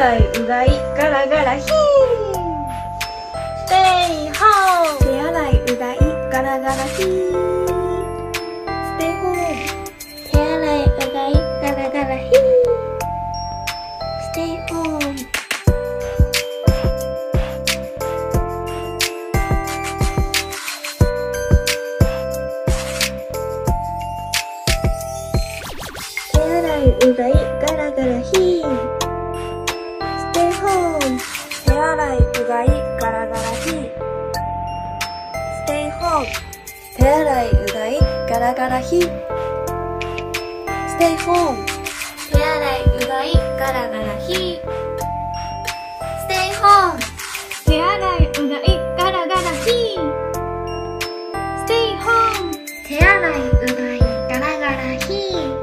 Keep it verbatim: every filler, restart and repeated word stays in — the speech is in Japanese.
洗いうがいガラガラヒー。ステイホーム。手洗いうがいガラガラヒー。ステイホーム。手洗いうがいガラガラヒー。ステイホーム。手洗いうがいガラガラヒー。ステイホーム。手洗いうがいガラガラヒー。ステイホーム。手洗いうがいガラガラヒー。ステイホーム。手洗いうがいガラガラヒー。ステイホーム。手洗いうがいガラガラヒー。ステイホーム。手洗いうがいガラガラヒー。